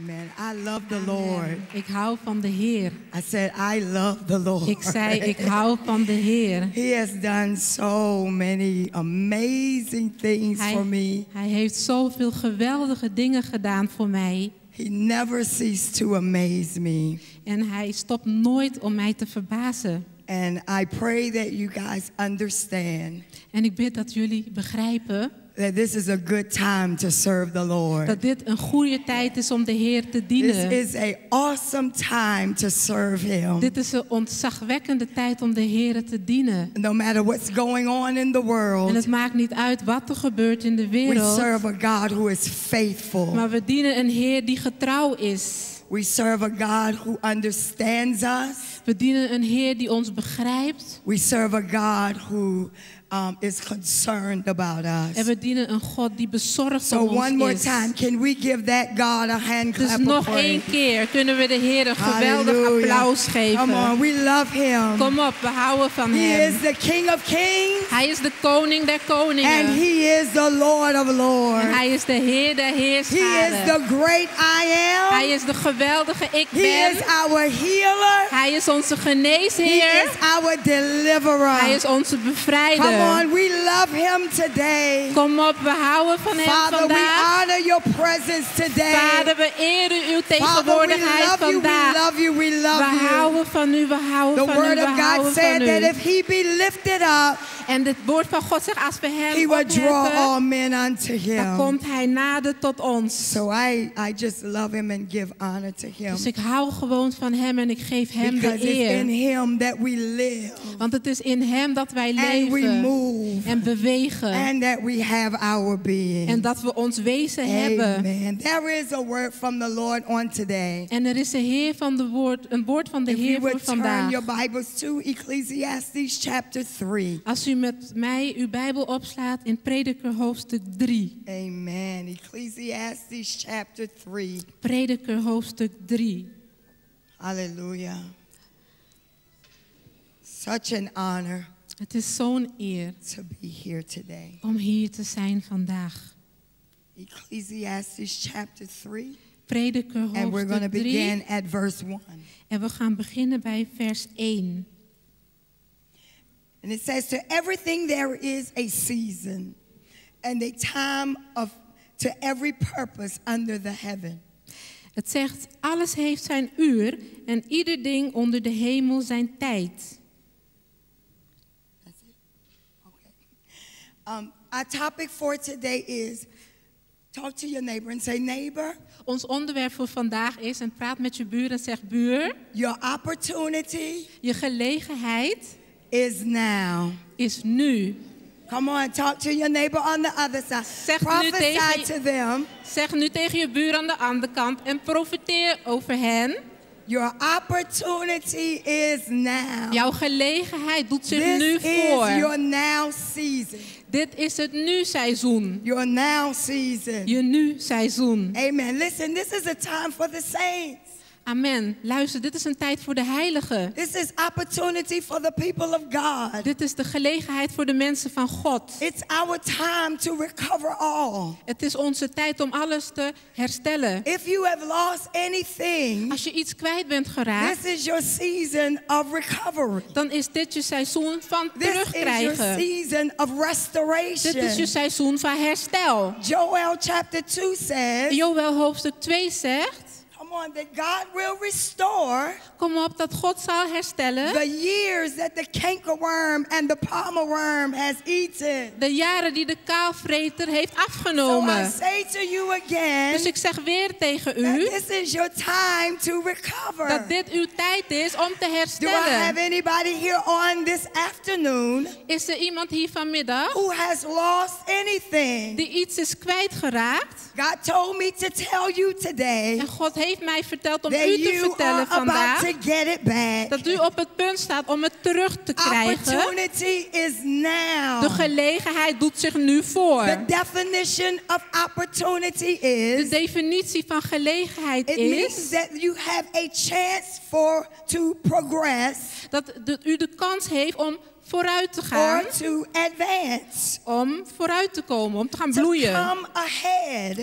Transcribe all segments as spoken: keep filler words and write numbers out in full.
Amen. I love the Amen. Lord. Ik hou van de Heer. I said, I love the Lord. Ik zei, ik hou van de Heer. He has done so many amazing things Hij, for me. hij heeft zoveel geweldige dingen gedaan voor mij. He never ceased to amaze me. En hij stopt nooit om mij te verbazen. And I pray that you guys understand En ik bid dat jullie begrijpen that this is a good time to serve the Lord. dat dit een goede tijd is om de Heer te dienen. This is an awesome time to serve Him. Dit is een ontzagwekkende tijd om de Heer te dienen. No matter what's going on in the En world, het maakt niet uit wat er gebeurt in de we wereld. serve a God who is faithful. Maar we dienen een Heer die getrouw is. We serve a God who understands us. We dienen een Heer die ons begrijpt. We serve a God who um, is concerned about En us. we dienen een God die bezorgd So om one more ons time, is. can we give that God a hand Dus clap of nog praise? één keer kunnen we de Heer een geweldig Hallelujah. applaus Come geven. on, we love Him. Kom op, we houden van He Hem. is the King of Kings Hij is de koning der and koningen. He is the Lord of En Lords. hij is de Heer der He is heerscharen. the great I Hij am. is de geweldige ik He ben. is our healer. Hij is onze He geneesheer. is our deliverer. Hij is onze Come bevrijder. on, we love Him today. Kom op, we houden van Hem Father, we vandaag. honor your presence today. Vader, we eren uw Father, we tegenwoordigheid love you, we vandaag. love you, we We love you. houden van u, we houden The van u, word we of God houden said van that u. if He be lifted up, En het woord van God zegt, als we He Hem will draw all opheffen, men unto dan Him. komt Hij nader tot ons. So I, I just love Him and give honor to Him. Dus ik hou gewoon van Hem en ik geef Hem Because de it's in eer. Him that we live Want het is in Hem dat wij and we leven move en bewegen. and that we have our being. En dat we ons wezen hebben. Amen. There is a word from the Lord on today. En er is een, heer van de woord, een woord van de If you Heer voor would turn vandaag. your Bibles to Ecclesiastes chapter three. Als u met mij uw Bijbel opslaat in Prediker hoofdstuk drie. Amen. Ecclesiastes chapter three. Prediker hoofdstuk drie. Hallelujah. Such an honor Het is zo'n eer to be here today. om hier te zijn vandaag. Ecclesiastes chapter three. Prediker And we're going to hoofdstuk begin drie. at verse one. En we gaan beginnen bij vers één. And it says, to everything there is a season and a time of to every purpose under the heaven. Het zegt, alles heeft zijn uur en ieder ding onder de hemel zijn tijd. That's it? Okay. Um, our topic for today is, talk to your neighbor and say, neighbor, Ons onderwerp voor vandaag is, en praat met je buur en zeg, buur, your opportunity je gelegenheid is now. is nu. Come on, talk to your neighbor on the other side. Zeg nu Prophesy tegen- to them. Zeg nu tegen je buur aan de andere kant en profiteer over hen. Your opportunity is now. Jouw gelegenheid doet zich This nu is voor. your now season. Dit is het nu-seizoen. Your now season. Je nu-seizoen. Amen. Listen, this is a time for the saints. Amen. Luister, dit is een tijd voor de heiligen. This is opportunity for the people of God. Dit is de gelegenheid voor de mensen van God. It's our time to recover all. Het is onze tijd om alles te herstellen. If you have lost anything, Als je iets kwijt bent geraakt, this is your season of recovery. dan is dit je seizoen van This is your terugkrijgen. season of restoration. Dit is je seizoen van herstel. Joel chapter two says, Joël hoofdstuk twee zegt, come on, that God will restore kom op dat God zal herstellen the years that the cankerworm and the palmerworm has eaten. de jaren die de kaalvreter heeft So I afgenomen. say to you again, Dus ik zeg weer tegen that u this is your time to recover. dat dit uw tijd is om te Do I have herstellen. anybody here on this afternoon Is er iemand hier vanmiddag who has lost anything? die iets is kwijtgeraakt? God told me to tell you today En God heeft mij verteld om that u te you are vertellen about vandaag to get it back. dat u op het punt staat om het terug te krijgen. Opportunity is now. De gelegenheid doet zich nu voor. The definition of opportunity De is, definitie van gelegenheid it means is that you have a chance for to progress dat de- u de kans heeft om vooruit te gaan, or to advance, om vooruit te komen, om te gaan to bloeien, come ahead.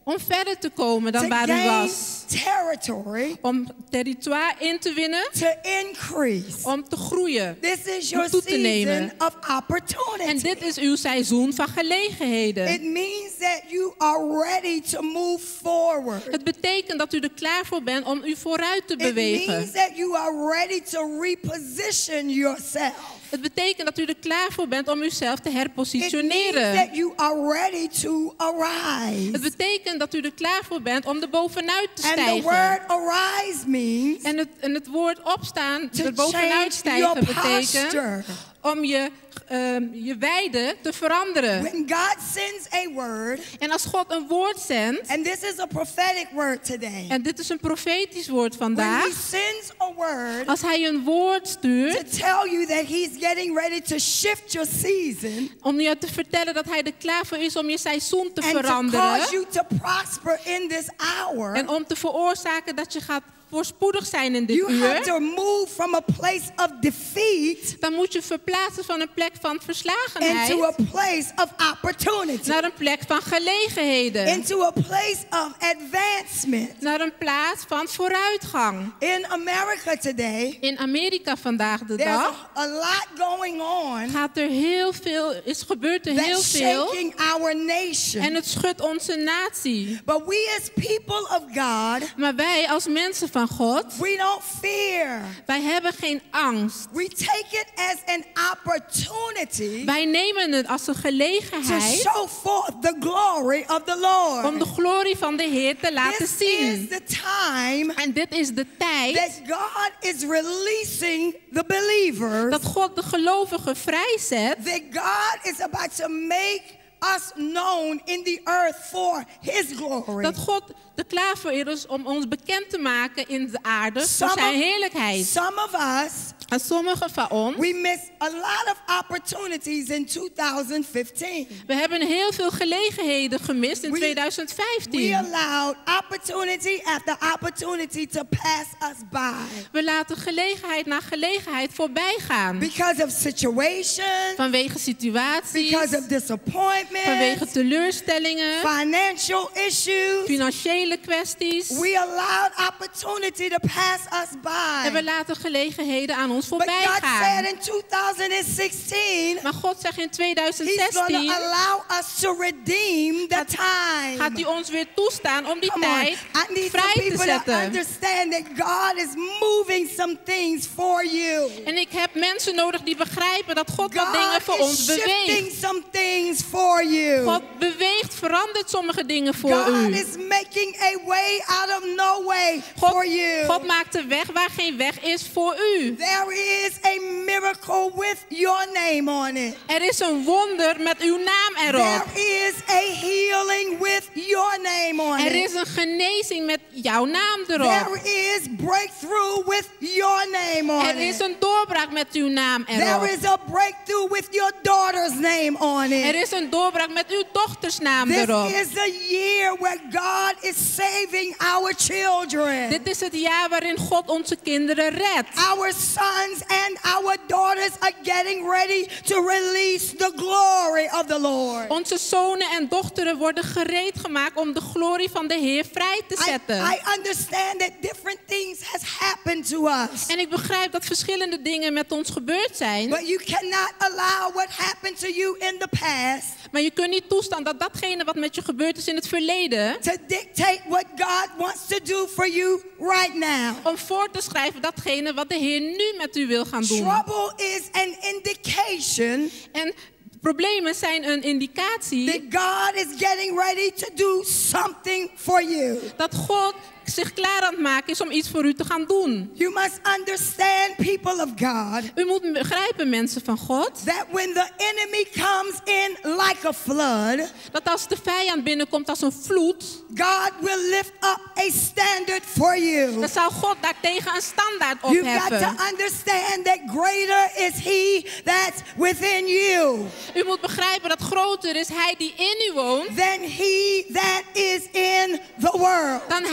Om verder te komen dan to waar u gain was. territory, Om territoire in te winnen. to increase. Om te groeien. This is your Om toe te nemen. season of opportunity. En dit is uw seizoen van gelegenheden. It means that you are ready to move forward. Het betekent dat u er klaar voor bent om u vooruit te It means bewegen. that you are ready to reposition yourself. Het betekent dat u er klaar voor bent om uzelf te It means herpositioneren. that you are ready to arise. Het betekent dat u er klaar voor bent om er bovenuit te And the stijgen. word arise means En het, en het woord opstaan, to er bovenuit change stijgen, your betekent posture. om je, uh, je wijde te veranderen. When God sends a word, En als God een woord zendt, and this is a prophetic word today. en dit is een profetisch woord When he vandaag, sends a word als hij een woord to stuurt tell you that he's getting ready to shift your season om je te vertellen dat hij er klaar voor is om je seizoen te and to veranderen cause you to prosper in this hour, en om te veroorzaken dat je gaat voorspoedig zijn in dit you have uur, to move from a place of defeat dan moet je verplaatsen van een plek van verslagenheid into a place of opportunity, naar een plek van gelegenheden, into a place of advancement. naar een plaats van vooruitgang. In America today, In Amerika vandaag de there's dag a, a lot going on gaat er heel veel, is gebeurt er heel that's veel shaking our nation. en het schudt onze natie. But we as people of God, Maar wij als mensen van God, we don't fear. wij hebben geen angst. We take it as an opportunity Wij nemen het als een to gelegenheid show forth the glory of the Lord. om de glorie van de Heer te laten This is zien. the time En dit is de tijd that God is releasing the believers, dat God de gelovigen vrijzet. that God is about to make us known in the earth for His glory. Dat God er klaar voor is om ons bekend te maken in de aarde voor Some zijn of- heerlijkheid. Some of us, En sommigen van ons, we miss a lot of opportunities in two thousand fifteen. we hebben heel veel gelegenheden gemist in We- tweeduizend We vijftien. allowed opportunity after opportunity to pass us by We laten gelegenheid na gelegenheid voorbij gaan. because of situations, Vanwege situaties, because of disappointments, vanwege teleurstellingen, financial issues. financiële kwesties. We allowed opportunity to pass us En we by. laten gelegenheden aan ons But voorbij God said gaan. in two thousand sixteen, Maar God zegt in He's going tweeduizend to zestien allow us to redeem the gaat time. hij ons weer toestaan om die Come on. tijd I need vrij some te people to zetten. understand that God is moving some things for you. En ik heb mensen nodig die begrijpen dat God wat dingen God voor ons is shifting beweegt. some things for you. God beweegt, verandert sommige dingen voor God u. is making a way out of no way God, for you. God maakt een weg waar geen weg is voor u. There is a miracle with your name on it. Er is een wonder met uw naam erop. There is a healing with your name on Er it. is een genezing met jouw naam erop. There is breakthrough with your name on Er is it. een doorbraak met uw naam There erop. is a breakthrough with your daughter's name on Er it. is een doorbraak met uw dochters naam This erop. is the year where God is saving our children. Dit is het jaar waarin God onze kinderen redt. Our sons and our daughters are getting ready to release the glory of the Lord. Onze zonen en dochteren worden gereed gemaakt om de glorie van de Heer vrij te I, zetten. I understand that different things has happened to us. En ik begrijp dat verschillende dingen met ons gebeurd zijn. But you cannot allow what happened to you in the past Maar je kunt niet toestaan dat datgene wat met je gebeurd is in het verleden, to dictate what God wants to do for you right now. om voor te schrijven datgene wat de Heer nu met u wil gaan doen. Trouble is an indication En problemen zijn een indicatie that God is getting ready to do something for you. dat God zich klaar aan het maken is om iets voor u te gaan doen. You must understand, people of God, U moet begrijpen, mensen van God, that when the enemy comes in like a flood, dat als de vijand binnenkomt als een vloed, God will lift up a standard for you. dan zal God daartegen een standaard You've got opheffen. to understand that greater is He that's within you U moet begrijpen dat groter is Hij die in u woont than He that is in the world. dan Hij die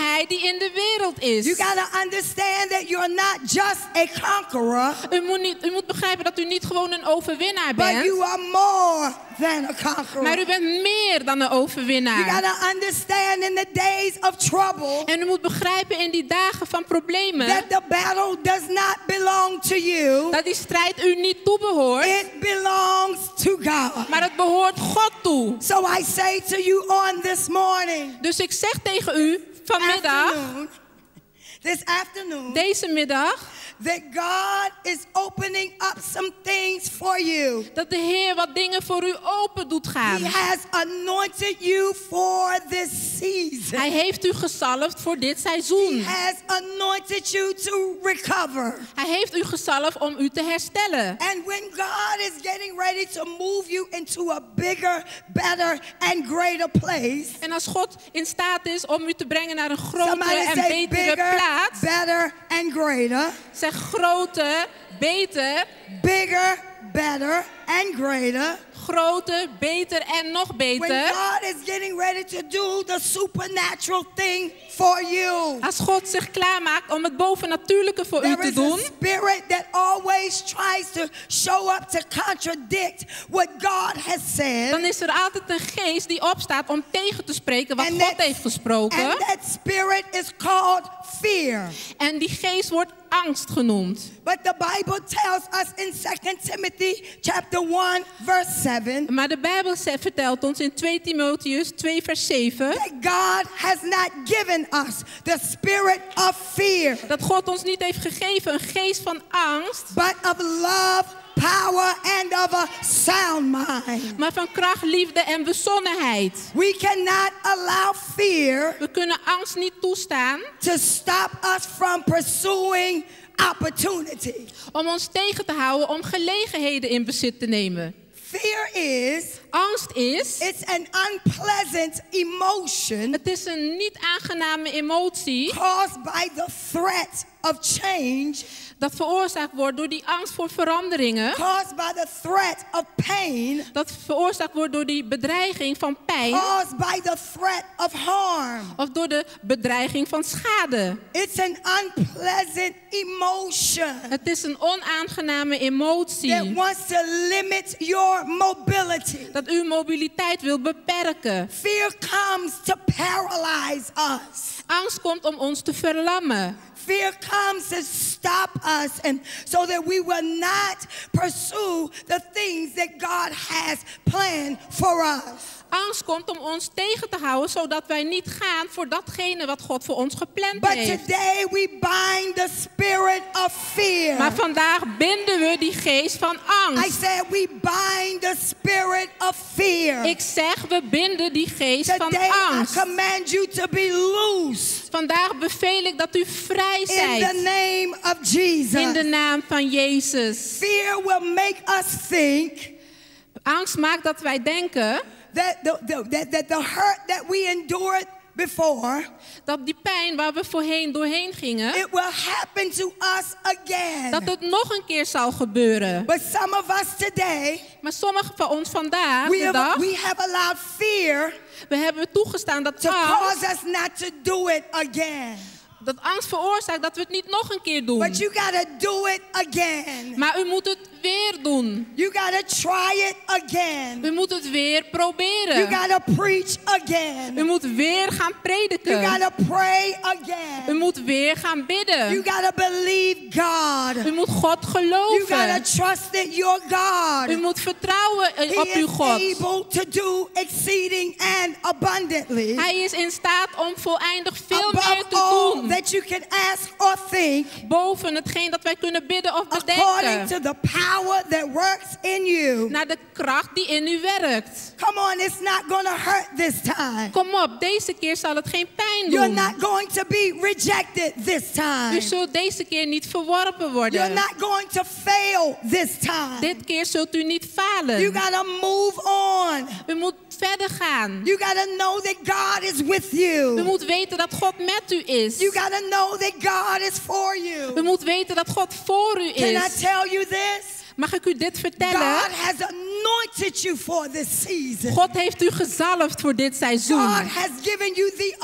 in de wereld is. You got to understand that you're not just a conqueror, U moet, niet, u moet begrijpen dat u niet gewoon een overwinnaar but bent. you are more than a conqueror. Maar u bent meer dan een You got overwinnaar. to understand in the days of trouble En u moet begrijpen in die dagen van problemen that the battle does not belong to you. dat die strijd u niet toebehoort, It belongs to God. maar het behoort God toe. So I say to you on this morning, Dus ik zeg tegen u vanmiddag, afternoon, this afternoon, deze middag, that God is opening up some things for you. dat de Heer wat dingen voor u open doet gaan. He has anointed you for this season. Hij heeft u gezalfd voor dit seizoen. He has anointed you to recover. Hij heeft u gezalfd om u te herstellen. And when God is getting ready to move you into a bigger, better, and greater place, En als God in staat is om u te brengen naar een grotere somebody en say betere bigger, plaats, better, and greater. zeg groter, beter, Bigger, better, and greater. groter, beter en nog When beter. God is getting ready to do the supernatural thing for you. Als God zich klaarmaakt om het bovennatuurlijke voor u There te is doen, a spirit that always tries to show up to contradict what God has said. dan is er altijd een geest die opstaat om tegen te spreken wat And God that- heeft gesproken. And that spirit is called fear. En die geest wordt angst genoemd. But the Bible tells us in Second Timothy chapter one verse seven Maar de Bijbel ze- vertelt ons in twee Timotheus twee vers zeven that God has not given us the spirit of fear, dat God ons niet heeft gegeven een geest van angst, but of love, power, and of a sound mind. maar van kracht, liefde en bezonnenheid. We cannot allow fear We kunnen angst niet toestaan to stop us from pursuing opportunity. om ons tegen te houden om gelegenheden in bezit te nemen. Fear is, Angst is, it's an unpleasant emotion het is een niet aangename emotie caused by the threat of change, dat veroorzaakt wordt door die angst voor veranderingen. caused by the threat of pain, Dat veroorzaakt wordt door die bedreiging van pijn caused by the threat of harm. of door de bedreiging van schade. It's an unpleasant emotion Het is een onaangename that emotie wants to limit your mobility. dat uw mobiliteit wil beperken. Fear comes to paralyze us. Angst komt om ons te verlammen. Fear comes to stop us and so that we will not pursue the things that God has planned for us. Angst komt om ons tegen te houden, zodat wij niet gaan voor datgene wat God voor ons gepland But heeft. today we bind the spirit of fear. Maar vandaag binden we die geest van I angst. said we bind the spirit of fear. Ik zeg, we binden die geest van Today I angst. command you to be loose Vandaag beveel ik dat u vrij in the zijt. name of Jesus. In de naam van Jezus. Fear will make us think Angst maakt dat wij denken that the, the, that, that the hurt that we endured before, dat die pijn waar we voorheen doorheen gingen, it will happen to us again. dat het nog een keer zal gebeuren. But some of us today, Maar sommigen van ons vandaag, we de have, dag, we have allowed fear we hebben toegestaan dat to angst, cause us not to do it again. dat angst veroorzaakt dat we het niet nog een keer doen. But you gotta do it again. Maar u moet het weer doen. You gotta try it again. U moet het weer You proberen. gotta preach U again. moet weer gaan You prediken. gotta pray U again. moet weer gaan You bidden. gotta believe God. U moet God You gotta geloven. trust that your God, U moet vertrouwen He op is uw God. able to do exceeding and abundantly Hij is in staat om voleindig veel meer above te all doen. that you can ask or think, Boven hetgeen dat wij kunnen bidden of according bedenken. to the power that works in you. Naar de kracht die in u werkt. Come on, it's not gonna hurt this time. Kom op, deze keer zal het geen pijn You're doen. not going to be rejected this time. U zult deze keer niet verworpen You're worden. not going to fail this time. Dit keer zult u niet You falen. gotta move on. U moet verder gaan. You gotta know that God is with U you. moet weten dat God met u is. You gotta know that God is for U you. moet weten dat God voor u Can I is. tell you this? Mag ik u dit vertellen? God has anointed you for this season. God heeft u gezalfd voor dit God seizoen. has given you the ability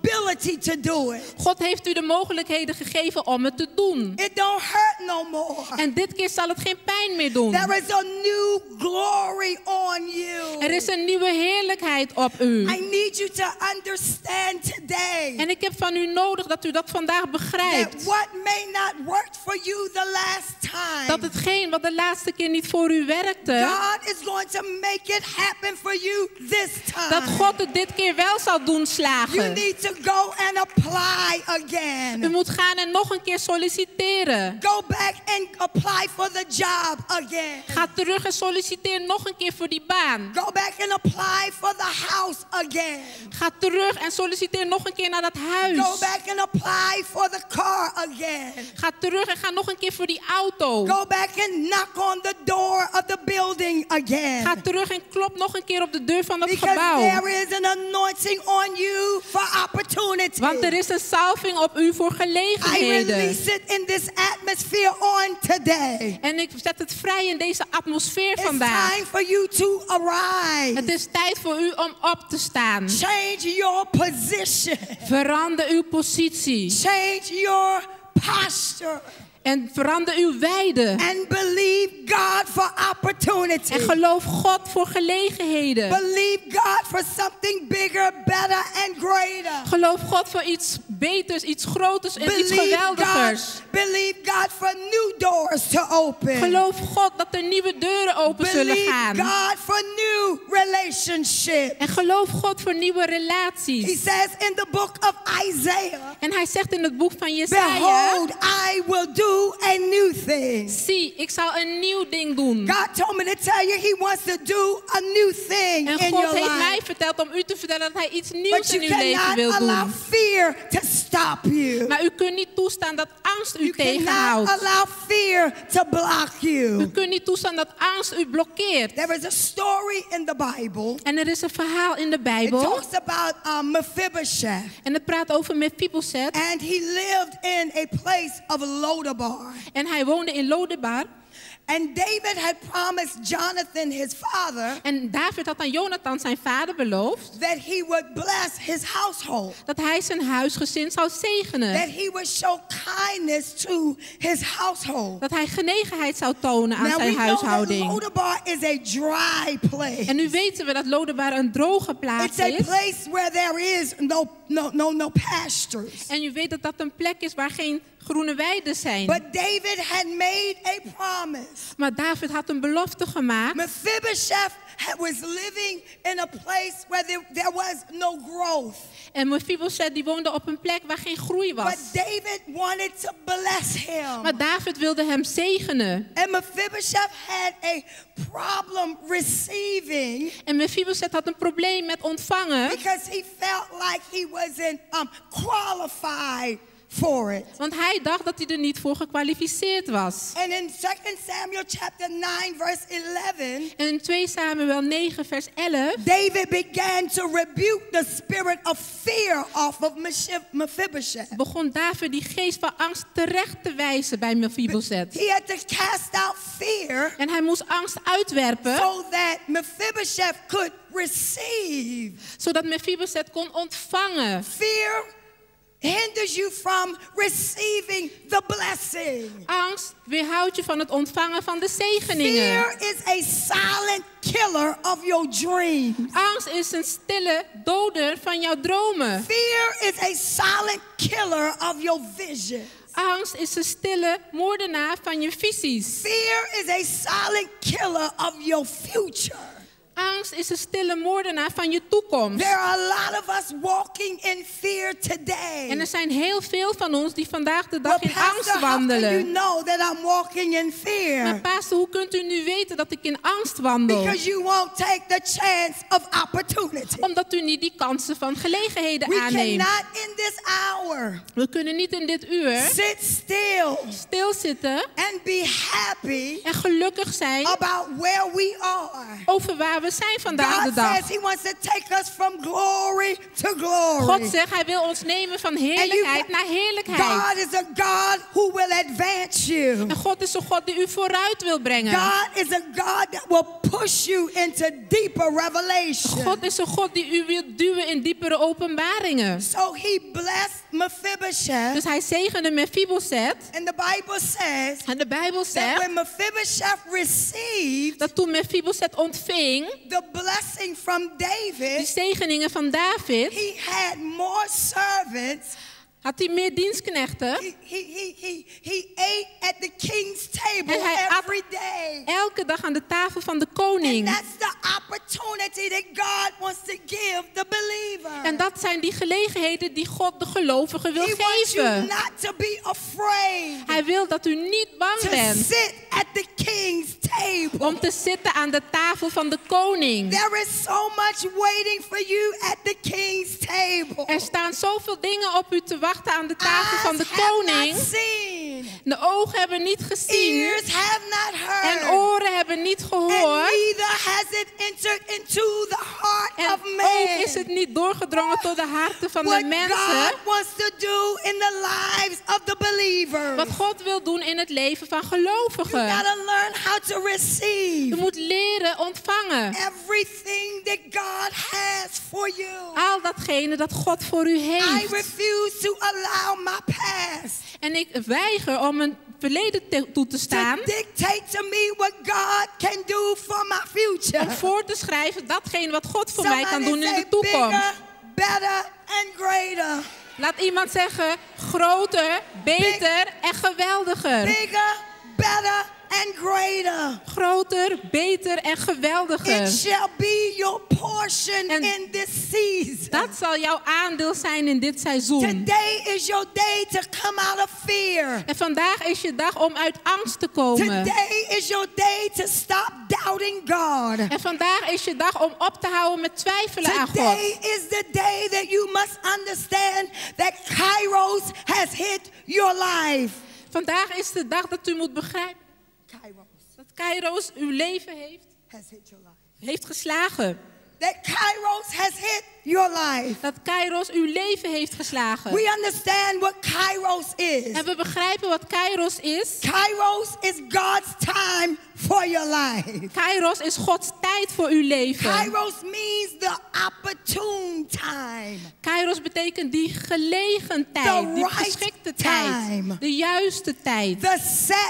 ability to do it. God heeft u de mogelijkheden gegeven om het te doen. It don't hurt no more. En dit keer zal het geen pijn meer doen. There is a new glory on you. Er is een nieuwe heerlijkheid op u. I need you to understand today. En ik heb van u nodig dat u dat vandaag That begrijpt. what may not work for you the last time. Dat hetgeen wat de laatste keer niet voor u werkte, God is going to make it happen for you this time. dat God het dit keer wel zal doen You slagen. need to go and apply U again. moet gaan en nog een keer solliciteren. Go back and apply for the job again. Ga terug en solliciteer nog een keer voor die baan. Go back and apply for the house again. Ga terug en solliciteer nog een keer naar dat huis. Go back and apply for the car again. Ga terug en ga nog een keer voor die auto. Go back and knock on the door of the building again. Ga terug en klop nog een keer op de deur van dat Because gebouw. there is an anointing on you for opportunity. Want er is een salving op u voor I gelegenheden. release it in this atmosphere on today. En ik zet het vrij in deze atmosfeer It's vandaag. time for you to arise. Het is tijd voor u om op te staan. Change your position. Verander uw positie. Change your posture. En verander uw wijde. And believe God for opportunity. En geloof God voor gelegenheden. Believe God for something bigger, better and greater. Geloof God voor iets beters, iets groters en iets Believe geweldigers. God, believe God for new doors to open. Geloof God dat er nieuwe deuren open zullen Believe gaan. God for new relationships. En geloof God voor nieuwe He relaties. says in the book of Isaiah, En hij zegt in het boek van Jesaja: behold, I will do a new thing. zie, ik zal een nieuw ding doen. God told me to tell you he wants to do a new thing En in God your heeft mij life. verteld om u te vertellen dat hij iets But nieuws you in uw leven cannot wil allow doen. fear to stop you. Maar u kunt niet toestaan dat angst u You cannot tegenhoudt. allow fear to block U you. kunt niet toestaan dat angst u blokkeert. There is a story in the Bible. En er is een verhaal in de It Bijbel. talks about um, Mephibosheth. En het praat over Mephibosheth. And he lived in a place of Lodabar. En hij woonde in Lodebar. And David had promised Jonathan, his father, En David had aan Jonathan, zijn vader, beloofd that he would bless his household. dat hij zijn huisgezin zou zegenen. That he would show kindness to his household. Dat hij genegenheid zou tonen aan Now we zijn know that huishouding. Lodabar is a dry place. En nu weten we dat Lodebar een droge plaats It's a is. place where there is no no no no pastures. En u weet dat dat een plek is waar geen groene weiden zijn. But David had made a promise. Maar David had een belofte gemaakt. Mephibosheth had- was living in a place where there, there was no growth. En Mephibosheth die woonde op een plek waar geen groei was. But David wanted to bless him. Maar David wilde hem zegenen. And Mephibosheth had a problem receiving En Mephibosheth had een probleem met ontvangen. because he felt like he wasn't um, qualified for it. Want hij dacht dat hij er niet voor gekwalificeerd was. And in Second Samuel chapter nine verse eleven, En in twee Samuel negen vers elf David began to rebuke the spirit of fear off of Mephib- Mephibosheth. begon David die geest van angst terecht te wijzen bij Mephibosheth. He had to cast out fear En hij moest angst uitwerpen, so that Mephibosheth could receive. zodat Mephibosheth kon ontvangen. Fear hinders you from receiving the blessing. Angst weerhoudt je van het ontvangen van de zegeningen. Fear is a silent killer of your dreams. Angst is een stille doder van jouw dromen. Fear is a silent killer of your vision. Angst is een stille moordenaar van je visies. Fear is a silent killer of your future. Angst is een stille moordenaar van je toekomst. There are a lot of us walking in fear today. En er zijn heel veel van ons die vandaag de dag Well, in Pastor, angst how can you wandelen. know that I'm walking in Maar fear? pastor, hoe kunt u nu weten dat ik in angst wandel? Because you won't take the chance of opportunity. Omdat u niet die kansen van gelegenheden We aanneemt. cannot in this hour We kunnen niet in dit uur sit still stilzitten and be happy en gelukkig zijn about where we are. over waar we we zijn vandaag God de dag. says he wants to take us from glory to glory. God zegt, hij wil ons nemen van heerlijkheid naar heerlijkheid. God is a God who will advance you. En God is een God die u vooruit wil brengen. God is a God that will push you into deeper revelation. God is een God die u wil duwen in diepere openbaringen. So he blessed Mephibosheth. Dus hij zegende Mephibosheth. And the Bible says En de Bijbel that zegt when Mephibosheth received dat toen Mephibosheth ontving the blessing from de David, zegeningen van David, he had more servants. had hij meer dienstknechten. He, he, he, he, he ate at the king's table En hij at every day. elke dag aan de tafel van de And koning. that's the opportunity that God wants to give the believer. En dat zijn die gelegenheden die God de gelovigen wil He wants you geven. not to be afraid Hij wil dat u niet bang to bent sit at the king's table. om te zitten aan de tafel van de koning. There is so much waiting for you at the king's table. Er staan zoveel dingen op u te wachten aan de tafel van de Eyes have koning. not seen, De ogen hebben niet gezien ears have not heard, en oren hebben niet and gehoord. neither has it entered into the heart En of man. ook is het niet doorgedrongen tot de harten van what de mensen. God wants to do in the lives of the believers. Wat God wil doen in het leven van You gelovigen. gotta learn how to Je receive moet leren ontvangen. everything that God has for you. Al datgene dat God voor u I heeft. refuse to allow my past En ik weiger om een verleden te- toe te staan. to dictate to me what God can do for my future. Om voor te schrijven datgene wat God voor mij kan Somebody doen in say de toekomst. bigger, better and greater. Laat iemand zeggen, groter, beter en geweldiger. Bigger, better and greater. Groter, beter en geweldiger. It shall be your portion En in this season. Dat zal jouw aandeel zijn in dit seizoen. Today is your day to come out of fear. En vandaag is je dag om uit angst te komen. Today is your day to stop doubting God. En vandaag is je dag om op te houden met twijfelen aan God. Today is the day that you must understand that Kairos has hit your life. Vandaag is de dag dat u moet begrijpen Kairos dat Kairos uw leven heeft, has hit your life. heeft geslagen. That Kairos has hit your life. Dat Kairos uw leven heeft geslagen. We understand what Kairos is. En we begrijpen wat Kairos is. Kairos is God's time for your life. Kairos is Gods tijd voor uw leven. Kairos means the opportune time. Kairos betekent die gelegen The tijd, die right geschikte time. tijd, de juiste tijd, The set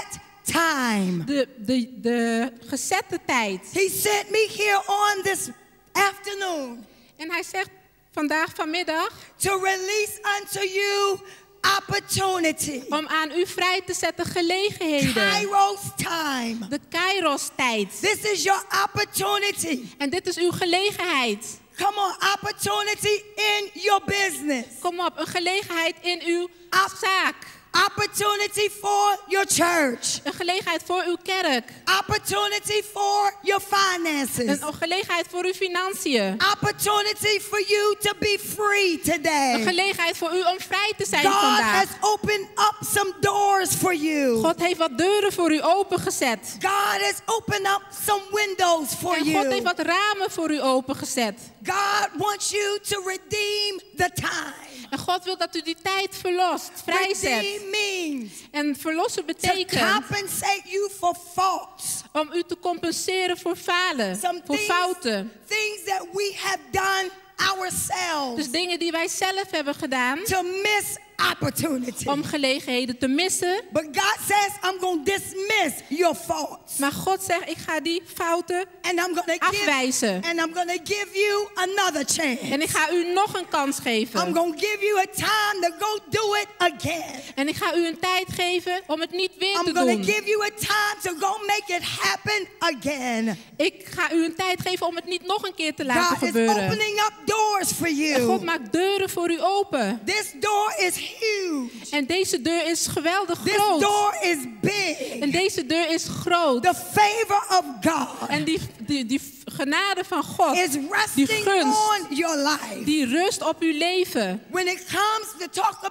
time. de, de, de gezette tijd. He sent me here on this afternoon En hij zegt vandaag vanmiddag to release unto you opportunity. om aan u vrij te zetten gelegenheden. Kairos time. De Kairos tijd. This is your opportunity. En dit is uw gelegenheid. Come on, opportunity in your business. Kom op, een gelegenheid in uw Op- zaak. Opportunity for your church. Een gelegenheid voor uw kerk. Opportunity for your finances. Een gelegenheid voor uw financiën. Opportunity for you to be free Een today. gelegenheid voor u om vrij te zijn God vandaag. has opened up some doors for you. God heeft wat deuren voor u opengezet. God has opened up some windows for En God heeft you. wat ramen voor u opengezet. God wants you to redeem the time. En God wil dat u die tijd verlost, vrijzet. Redeem means En verlossen to betekent compensate you for faults. om u te compenseren voor falen, Some voor things, fouten. things that we have done ourselves Dus dingen die wij zelf hebben gedaan to miss opportunity. om gelegenheden te missen. But God says, I'm going to dismiss your faults. Maar God zegt, ik ga die fouten And I'm going to give, afwijzen. and I'm going to give you another chance. En ik ga u nog een kans I'm geven. going to give you a time to go do it again. En ik ga u een tijd geven om het niet weer te I'm going to doen. give you a time to go make it happen again. Ik ga u een tijd geven om het niet nog een keer te laten God is gebeuren. opening up doors for En God you. maakt deuren voor u open. This door is huge. En deze deur is geweldig This groot. door is big. En deze deur is groot. The favor of God En die, die, die genade van God, is die resting gunst, on your life. die rust op uw leven. When it comes to talk about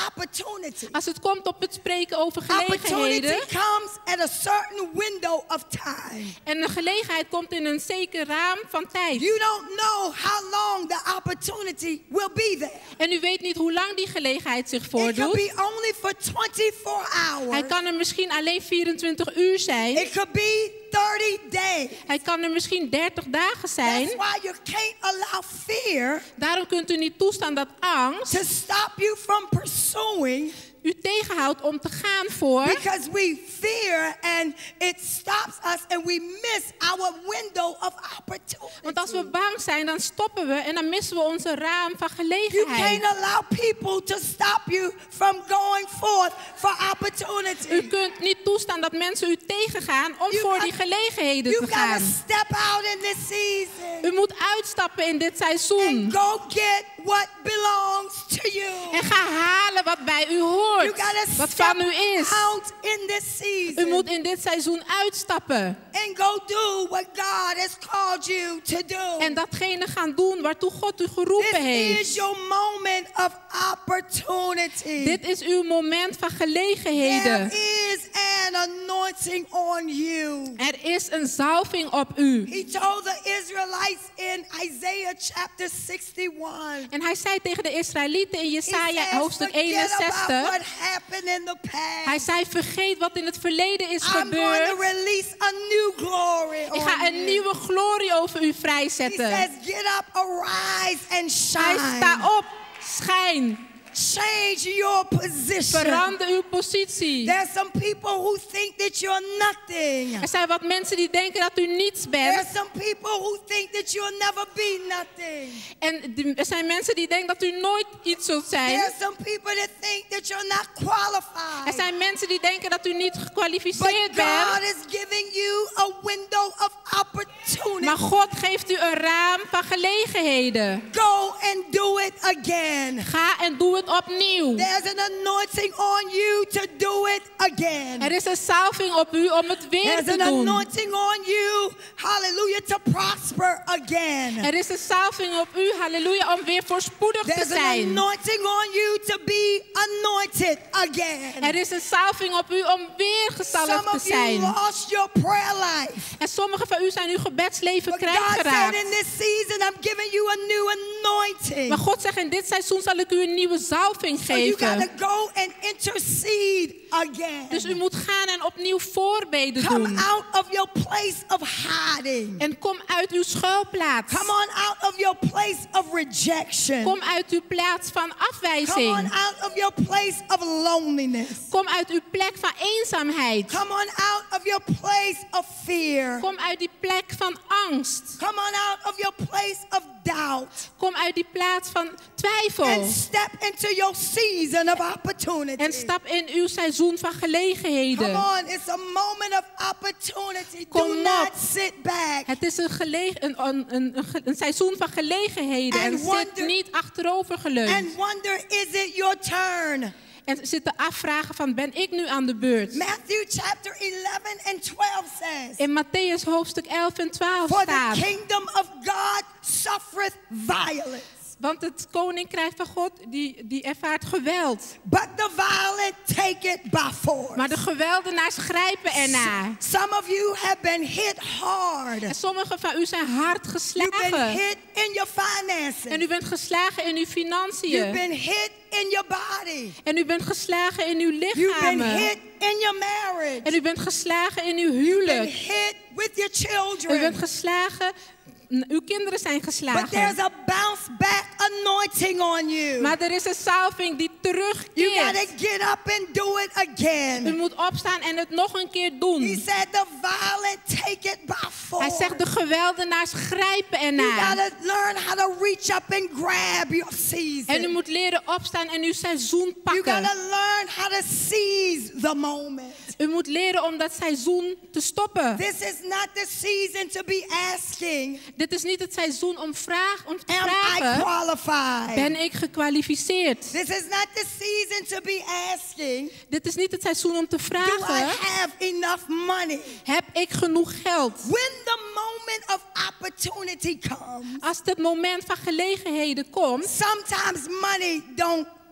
opportunity, Als het komt op het spreken over opportunity gelegenheden. comes at a certain window of time. En een gelegenheid komt in een zeker raam van tijd. You don't know how long the opportunity will be there. En u weet niet hoe lang die gelegenheid zich It could voordoet. be only for twenty-four hours. Hij kan er misschien alleen vierentwintig uur zijn. It could be thirty days. Hij kan er misschien dertig dagen zijn. That's why you can't allow fear Daarom kunt u niet toestaan dat angst to stop you from pursuing, u tegenhoudt om te gaan voor. because we fear and it stops us and we miss our window of opportunity. Want als we bang zijn, dan stoppen we en dan missen we onze raam van You gelegenheid. can't allow people to stop you from going forth for U opportunity. kunt niet toestaan dat mensen u tegengaan om You voor got- die gelegenheden You te gotta gaan. step out in this season U moet uitstappen in dit seizoen. and go get what belongs to you. En ga halen wat bij u You hoort. gotta Wat step van u is. out in this U season moet in dit seizoen uitstappen. and go do what God has called you to do. En datgene gaan doen waartoe God u geroepen This is heeft. your moment of opportunity. Dit is uw moment van There gelegenheden. is an anointing on you. Er is een zalving op u. He told the Israelites in Isaiah chapter sixty-one. En hij zei tegen de Israëlieten in He Jesaja says, hoofdstuk forget about eenenzestig. what happened in the past. Hij zei, vergeet wat in het verleden is I'm going to gebeurd. release a new glory Ik on ga een you. nieuwe glorie over u He vrijzetten. says, get up, arise and Hij shine. sta op, schijn, Change your position. verander uw positie. There are some people who think that you're nothing. Er zijn wat mensen die denken dat u niets There bent. are some people who think that you'll never be nothing. En die- er zijn mensen die denken dat u nooit iets zult There zijn. are some people that think that you're not Er qualified. zijn mensen die denken dat u niet But gekwalificeerd God bent. is giving you a window of opportunity. Maar God geeft u een raam van gelegenheden. Go and do it again. Ga en doe het opnieuw. There's an anointing on you to do it again. Er is een salving op u om het weer There's te an doen. anointing on you, hallelujah, to prosper again. Er is een salving op u, halleluja, om weer voorspoedig te There's an zijn. anointing on you to be anointed again. Er is een salving op u om weer Some gezalfd te of you zijn. lost your prayer life. En sommigen van u zijn uw gebedsleven But God kwijtgeraakt. said in this season, I'm giving you a new anointing. Maar God zegt, in dit seizoen zal ik u een nieuwe zalving So you gotta geven. go and intercede again. Dus u moet gaan en opnieuw voorbeden Come doen. out of your place of hiding. En kom uit uw schuilplaats. Come on out of your place of rejection. Kom uit uw plaats van Come on afwijzing. out of your place of loneliness. Kom uit uw plek van eenzaamheid. Come on out of your place of fear. Kom uit die plek van angst. Come on out of your place of doubt. Kom uit die plaats van twijfel. And step into your season of opportunity. En stap in uw seizoen van Come gelegenheden. on, it's a moment of opportunity. Do Kom not op. sit back. Het is een, gelege- een, een, een, een, ge- een seizoen van gelegenheden. And En zit wonder- niet achterover geleund. And wonder, is it your turn? En zit te afvragen van, ben ik nu aan de beurt? Matthew chapter eleven and twelve says, In Matthäus hoofdstuk elf en twaalf for the staat. kingdom of God suffereth violence, Want het koninkrijk van God, die, die ervaart geweld. but the violent take it by force. Maar de geweldenaars grijpen ernaar. Some of you have been hit hard. En sommigen van u zijn hard You've been geslagen. hit in your En finances. u bent geslagen in uw You've financiën. been hit in your body. En u bent geslagen in uw You've been lichamen. hit in your marriage. En u bent geslagen in uw You've been huwelijk. hit with your U children. bent geslagen, uw kinderen zijn But there's geslagen. a bounce back anointing on you. Maar er is een salving die You gotta terugkeert. get up and do it U again. moet opstaan en het nog een keer He doen. said the violent take it by Hij force. zegt, de geweldenaars grijpen You ernaar. gotta learn how to reach up and grab your En u season. moet leren opstaan en uw seizoen You gotta pakken. learn how to seize the moment. U moet leren om dat seizoen te stoppen. This is not the season to be asking, Dit is niet het seizoen om, vraag, om te am I vragen, qualified? ben ik gekwalificeerd? This is not the season to be asking, Dit is niet het seizoen om te do I vragen, have enough money? heb ik genoeg geld? When the moment of opportunity comes, Als het moment van gelegenheden komt, sometimes money don't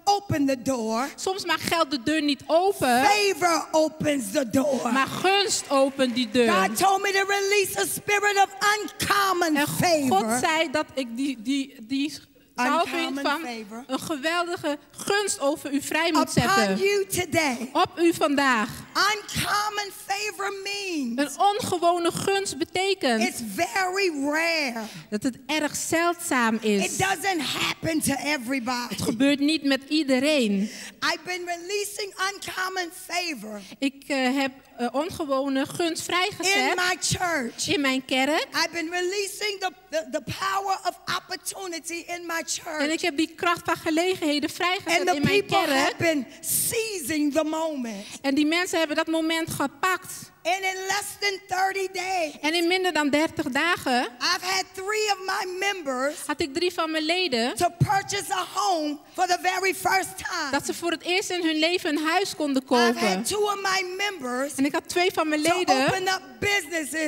open the door. Soms maakt geld de deur niet open, Favor opens the door. maar gunst opent die deur. God told me to release a spirit of uncommon En favor. God zei dat ik die, die, die salving Uncommon van favor. een geweldige gunst over u vrij moet Upon zetten. you today. Op u vandaag. Uncommon favor means Een ongewone gunst betekent it's very rare. dat het erg zeldzaam It is. doesn't happen to everybody. Het gebeurt niet met iedereen. I've been releasing uncommon favor Ik uh, heb uh, ongewone gunst in vrijgezet my church. in mijn kerk. I've been releasing the, the, the power of opportunity in my En church. ik heb die kracht van gelegenheden And vrijgezet the in mijn people have kerk. been seizing the moment. En die mensen hebben dat moment gepakt. And in less than thirty days, En in minder dan dertig dagen I've had three of my members had ik drie van mijn leden to purchase a home for the very first time. dat ze voor het eerst in hun leven een huis konden I've kopen. had two of my members En ik had twee van mijn to leden open up businesses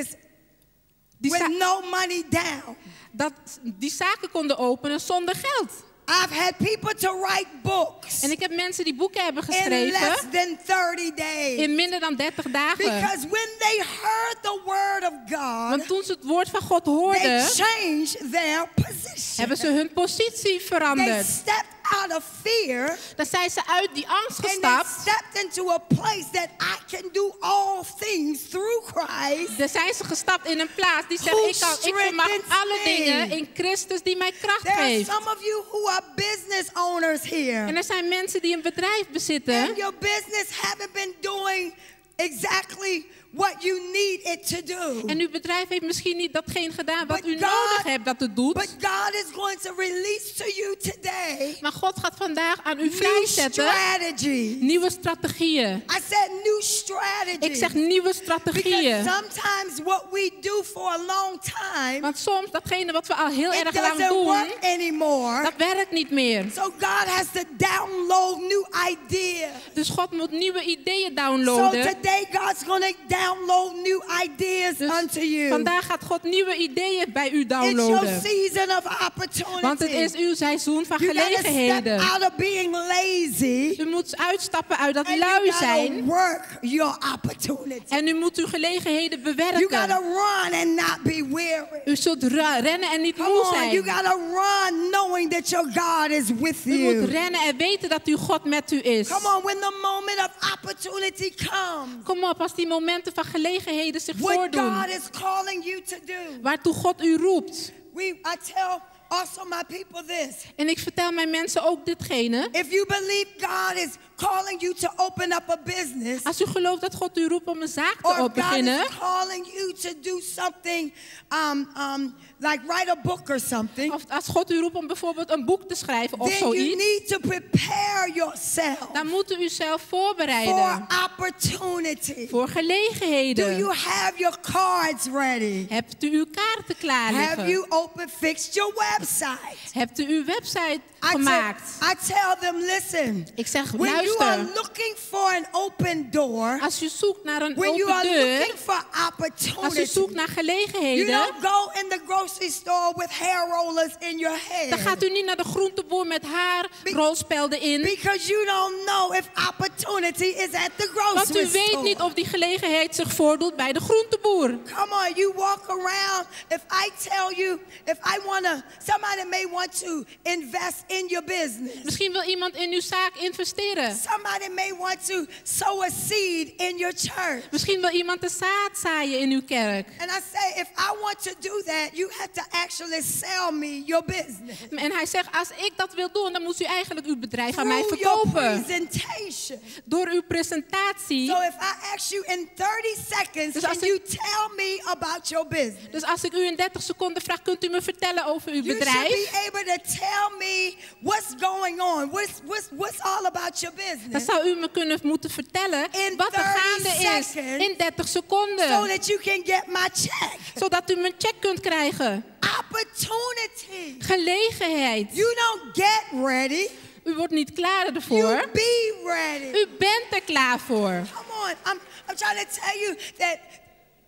die, with za- no money down. dat die zaken konden openen zonder geld. I've had people to write books En ik heb mensen die boeken hebben in less geschreven than thirty days. in minder dan dertig dagen. Because when they heard the word of God, Want toen ze het woord van God they hoorden, changed their position. hebben ze hun positie They veranderd. stepped out of fear Dan zijn ze uit die angst and they gestapt. stepped into a place that I can do all things through Christ. Dan zijn ze gestapt in een plaats die zegt, Who ik, kan, ik vermag strengthens alle me. dingen in Christus die mij kracht There are geeft. some of you who are business owners En here. er zijn mensen die een bedrijf bezitten. And your business haven't been doing exactly what you need it to do. En uw bedrijf heeft misschien niet datgene gedaan wat But u God- nodig hebt dat het doet. But God is going to release to you today Maar God gaat vandaag aan u new vrijzetten strategy. nieuwe strategieën. I said new strategy. Ik zeg nieuwe Because strategieën. sometimes what we do for a long time, Want soms datgene wat we al heel it erg lang doesn't doen, work anymore. dat werkt niet meer. So God has to download new ideas. Dus God moet nieuwe ideeën So downloaden. today God's going to download new ideas Dus unto you. vandaag gaat God nieuwe ideeën bij u It's your downloaden. season of opportunity. Want het is uw seizoen van You gotta step gelegenheden. out of being lazy. U moet uitstappen uit dat And lui you gotta zijn. work your opportunity. En u moet uw gelegenheden You gotta bewerken. run and not be weary. U zult ra- rennen en niet Come moe on, you zijn. gotta run knowing that your God is with U moet you. rennen en weten dat uw God met u is. Come on, when the moment of opportunity comes, Kom op, als die momenten van gelegenheden zich what voordoen. God is calling you to do. Waartoe God u roept. We, I tell also my people this. En ik vertel mijn mensen ook ditgene. If you believe God is calling you to open up a business, Als u gelooft dat God u roept om een zaak or te God beginnen. is calling you to do something, um, um, like write a book or something, Of als God u roept om bijvoorbeeld een boek te schrijven of then you zoiets. need to prepare yourself Dan moet u uzelf for voorbereiden. opportunity. Voor Do gelegenheden. you have your cards ready? Hebt u uw kaarten klaar Have liggen? you open fixed your website? Hebt u uw website I tell, gemaakt? I tell them, listen, Ik zeg, when you are luister. looking for an open door, Als u zoekt naar een when you open are deur. looking for Als u opportunity, zoekt naar you gelegenheden. don't go in the grocery store with hair rollers in your Dan gaat head. u niet naar de groenteboer met haar Be- rolspelden in. Because you don't know if opportunity is at the Want grocery u weet store. niet of die gelegenheid zich voordoet bij de groenteboer. Come on, you walk around. If I tell you, if I want to, somebody may want to invest in your business. Misschien wil iemand in uw zaak investeren. Somebody may want to sow a seed in your church. Misschien wil iemand een zaad zaaien in uw kerk. And I say, if I want to do that, you have to actually sell me your business. En hij zegt, als ik dat wil doen, dan moet u eigenlijk uw bedrijf aan mij Through your verkopen. presentation. Door uw presentatie. So if I ask you in thirty seconds, Dus can als ik- you tell me about your business? Dus als ik u in dertig seconden vraag, kunt u me vertellen over uw You should bedrijf? be able to tell me what's going on. What's, what's, what's all about your Dan business. zou u me kunnen moeten vertellen In wat er thirty gaande is seconds. in dertig So seconden. that you can get my check. Zodat u mijn check kunt krijgen. Opportunity. Gelegenheid. You don't get ready. U wordt niet klaar You ervoor. be ready. U bent er klaar voor. Come on. I'm, I'm trying to tell you that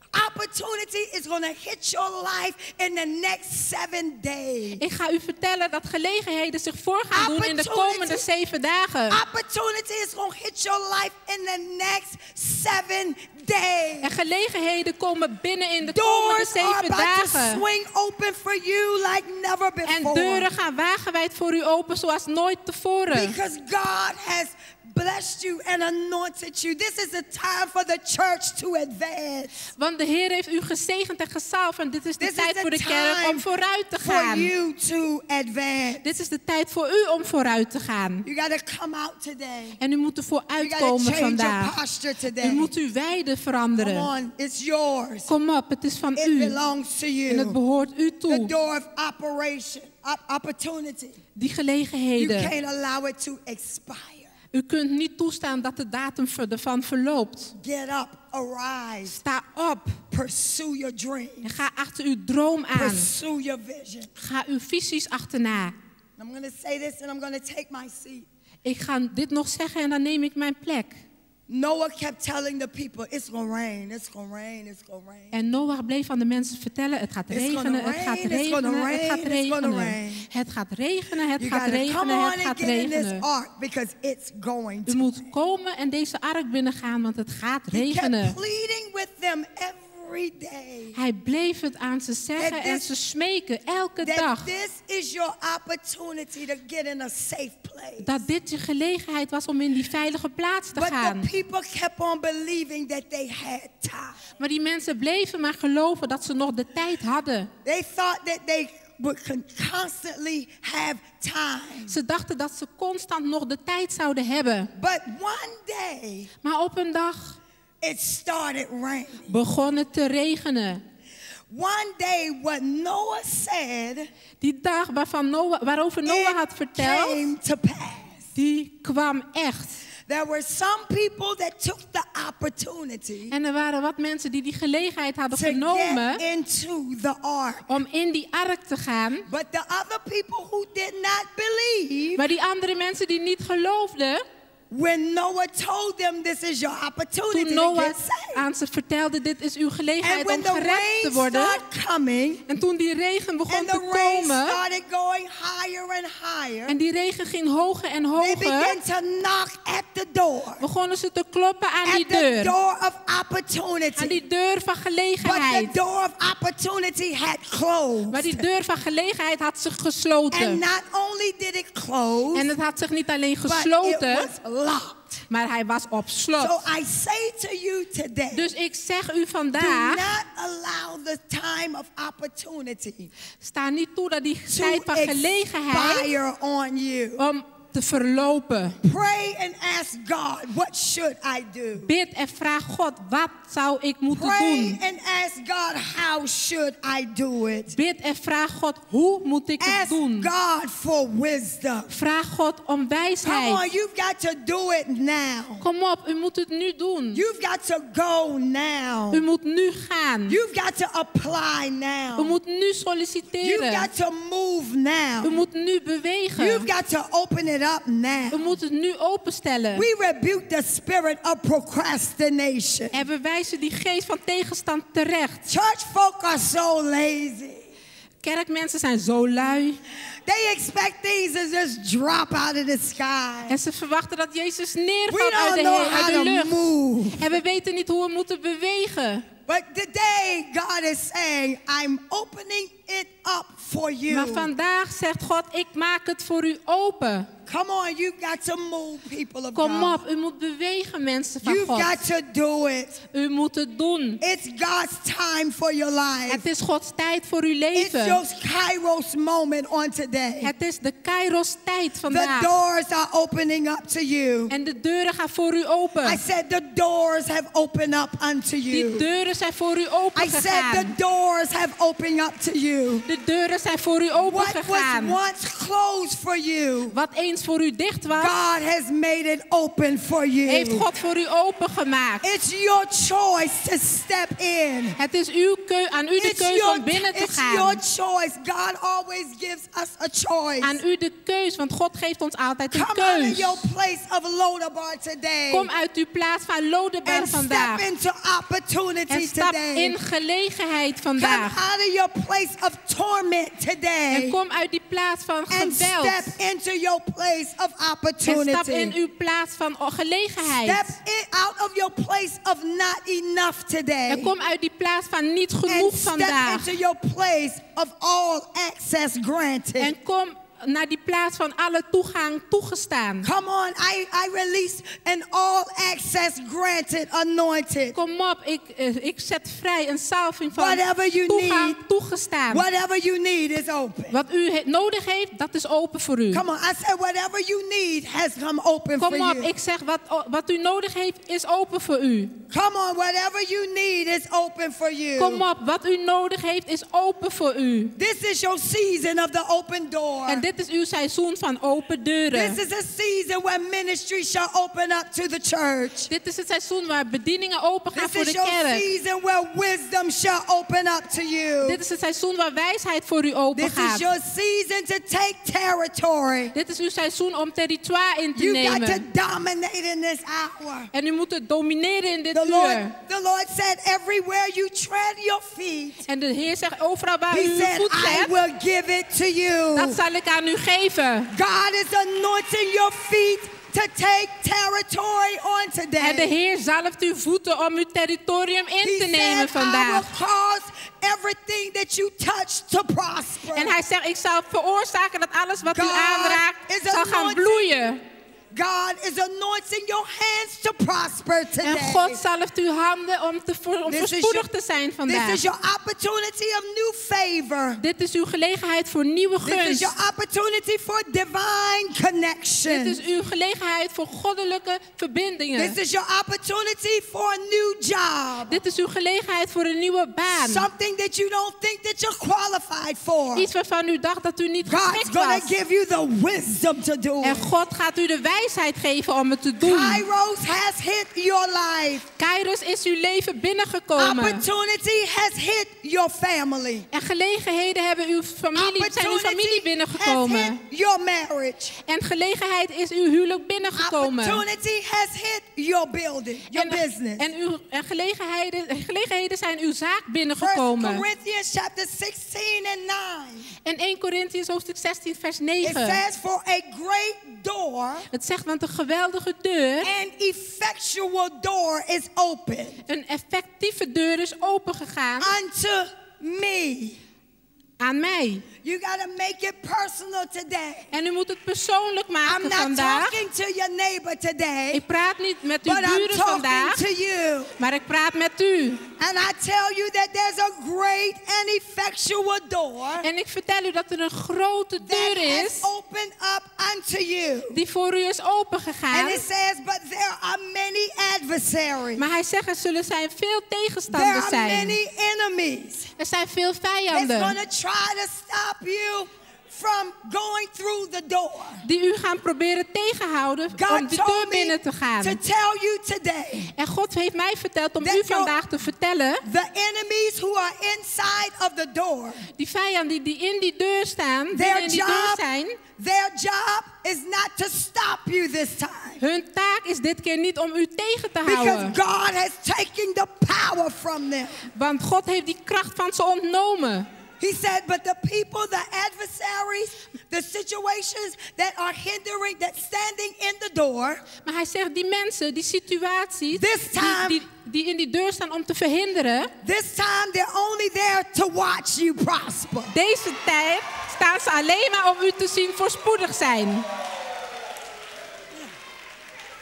Opportunity is going to hit your life in the next seven days. Ik ga u vertellen dat gelegenheden zich voor gaan doen in de komende zeven dagen. Opportunity is going to hit your life in the next seven days. En gelegenheden komen binnen in de komende Doors are zeven about to dagen. swing open for you like never En before. deuren gaan wagenwijd voor u open zoals nooit tevoren. Because God has blessed you and anointed you. This is the time for the church to advance. Want de Heer heeft u gezegend en gezalfd. En dit is de This tijd is voor the de kerk time om vooruit te for gaan. you to advance. Dit is de tijd voor u om vooruit te gaan. You got to come out today. En u moet er You got to vooruitkomen change your vandaag. posture U today. moet uw wijde Come veranderen. on, it's yours. Kom op, het is van It u. belongs to En het you. behoort u The toe. door of operation, op- opportunity. Die You gelegenheden. can't allow it to expire. U kunt niet toestaan dat de datum ervan verloopt. Get up, arise, Sta op pursue your dream, en ga achter uw droom aan. pursue your vision. Ga uw visies achterna. I'm going to say this and I'm going to take my seat. Ik ga dit nog zeggen en dan neem ik mijn plek. Noah kept telling the people, it's going to rain, it's going to rain, it's going to rain. En Noach bleef aan de mensen vertellen, het gaat It's regenen, gonna het gaat rain, it's gonna regenen, het rain, gaat it's gonna regenen. rain. Het gaat regenen, het You gaat got to come regenen, on het and gaat get in this regenen. ark because it's going U to moet rain. komen en deze ark binnengaan, want het gaat He kept regenen. pleading with them every day. Hij bleef het aan ze zeggen That en this- ze smeken elke That dag. this is your opportunity to get in a safe place. Dat dit je gelegenheid was om in die veilige plaats te But gaan. the people kept on believing that they had time. Maar die mensen bleven maar geloven dat ze nog de tijd hadden. They thought that they would con- constantly have time. Ze dachten dat ze constant nog de tijd zouden hebben. But one day, Maar op een dag it started raining. begon het te regenen. One day, what Noah said, Die dag waarvan Noah, waarover Noah had it verteld, came to pass. die kwam echt. There were some people that took the opportunity En er waren wat mensen die die gelegenheid hadden to genomen get into the ark. om in die ark te gaan. But the other people who did not believe, Maar die andere mensen die niet geloofden, when Noah told them this is your opportunity toen to Noah get saved. aan ze vertelde, dit is uw And gelegenheid when om the gered te rain worden. started coming, En toen die regen begon and te the rain komen, started going higher and higher, en die regen ging hoger en they hoger, began to knock at the door. begonnen ze te kloppen aan die At the deur. door of Aan opportunity. die deur van But the gelegenheid. door of opportunity had closed. Maar die deur van gelegenheid had zich And gesloten. not only did it close, En het had zich niet alleen but it gesloten, was locked. maar hij was op So slot. I say to you today, Dus ik zeg u do vandaag, not allow the time of opportunity sta niet toe dat die to tijd van gelegenheid expire on you. om te verlopen. Pray and ask God, what should I do? Bid en vraag God, wat zou ik moeten Pray doen? and ask God, how should I do it? Bid en vraag God, hoe moet ik het Ask doen? God for wisdom. Vraag God om Come on, wijsheid. you've got to do it now. Kom op, u moet het nu doen. You've got to go now. U moet nu gaan. You've got to apply U now. moet nu You've solliciteren. got to move U now. moet nu You've bewegen. got to open it up U now. moet het nu openstellen. We rebuke the spirit of procrastination. En we wijzen die geest van tegenstand terecht. Church folk are so lazy. Kerkmensen zijn zo lui. They expect things to just drop out of the sky. En ze verwachten dat Jezus We neervalt uit don't de, know he- uit how de to lucht. move. En we weten niet hoe we moeten bewegen. But today, God is saying, I'm opening it up for you. Maar vandaag zegt God, ik maak het voor u open. Come on, you've got to move, people of Kom God. op, u moet bewegen, mensen van You've God. got to do it. U moet het doen. It's God's time for your life. Het is Gods tijd voor uw It's leven. your Kairos moment on today. Het is de Kairos tijd The vandaag. doors are opening up to you. En de deuren gaan voor u open. I said the doors have opened up unto Die you. deuren zijn voor u open I said the gegaan. doors have opened up to you. De deuren zijn voor u open What was gegaan. once closed for you Wat eens iets voor u dicht was, God has made it open for you. heeft God voor u opengemaakt. It's your choice to step in. Het is uw keu- aan u de It's keuze your, om binnen te it's your gaan. choice. God always gives us a choice. Aan u de keus, want God geeft ons altijd een Come out of keus. your place of Lodabar today. Kom uit uw plaats van Lodebar and vandaag. step into opportunity En stap today. in gelegenheid Come vandaag. out of your place of torment today. En kom uit die plaats van and geweld. step into your place of En opportunity. stap in uw plaats van gelegenheid. Step in, out of your place of not enough today. En kom uit die plaats van niet genoeg and vandaag. step into your place of all access granted. En kom naar die plaats van alle toegang toegestaan. Come on, I, I release an all access granted anointed. Kom op, ik, eh, ik zet vrij een salving van Whatever you toegang need, toegestaan. whatever you need is open. Wat u he- nodig heeft, dat is open voor u. Come on, I said whatever you need has come open for Kom op, you. ik zeg wat, wat u nodig heeft, is open voor u. Come on, whatever you need is open for you. Kom op, wat u nodig heeft, is open voor u. This is your season of the open door. En dit is uw seizoen van open deuren. This is a season where ministry shall open up to the church. Dit is het seizoen waar bedieningen open gaan This voor is de your kerk. season where wisdom shall open up to you. Dit is het seizoen waar wijsheid voor u open This is gaat. your season to take territory. Dit is uw seizoen om territoire in te You got to nemen. dominate in this hour. En u moet het domineren in dit The Lord, uur. the Lord said, everywhere you tread your feet, En de Heer zegt, overal waar He u uw said, voet I zet, will give it to you. dat zal ik aan u geven. God is anointing your feet to take territory on En de today. Heer zalft uw voeten om uw territorium in He te nemen said, I will vandaag. cause everything that you touch to prosper. En hij zegt, ik zal veroorzaken dat alles wat u God aanraakt is zal gaan anointing. bloeien. God is anointing your hands to prosper En today. God zalft uw handen om, te, voor- om This is voorspoedig your- te zijn This vandaag. is your opportunity of new favor. Dit is uw gelegenheid voor nieuwe This is gunst. your opportunity for divine connection. Dit is uw gelegenheid voor goddelijke verbindingen. This is your opportunity for a new job. Dit is uw gelegenheid voor een nieuwe baan. Something that you don't think that you're qualified for. Iets waarvan u dacht dat u niet God's geschikt going was. to give you the wisdom to do En it. God gaat u de wijsheid geven om het te doen. Kairos has hit your life. Kairos is uw leven binnengekomen. Opportunity has hit your family. En gelegenheden hebben uw familie, zijn uw familie Opportunity has binnengekomen. hit your marriage. En gelegenheid is uw huwelijk binnengekomen. Opportunity has hit your building, your En, business. en, uw, en gelegenheden, gelegenheden zijn uw zaak First binnengekomen. Corinthians chapter sixteen and nine. En Eerste Korintiërs hoofdstuk zestien vers It negen. says, for a great door, Het zegt, want een geweldige deur, an effectual door is open een effectieve deur is opengegaan unto me. aan mij. You got to make it personal today. En u moet het persoonlijk I'm maken not vandaag. talking to your neighbor today, Ik praat niet met uw but I'm buren talking vandaag, to you. maar ik praat met u. And I tell you that there's a great and effectual door En ik vertel u dat er een grote that deur has is opened up unto you. die voor u is opengegaan. And it says, but there are many adversaries. Maar hij zegt, er zullen zijn veel There tegenstanders are zijn. many enemies. Er zijn veel It's going vijanden to try to stop you from going through the door. die u gaan proberen tegenhouden om God de deur told me binnen te gaan. to tell you today En God heeft mij verteld om that u your- vandaag te vertellen, the enemies who are inside of the door, die vijanden die in die deur staan, die their in die deur job, zijn, their job is not to stop you this time. hun taak is dit keer niet om u tegen te Because houden. God has taken the power from them. Want God heeft die kracht van ze ontnomen. He said, but the people, the adversaries, the situations that are hindering, that standing in the door, Maar hij zegt, die mensen, die situaties, This die, time- die, die in die deur staan om te verhinderen, this time they're only there to watch you prosper. deze tijd staan ze alleen maar om u te zien voorspoedig zijn.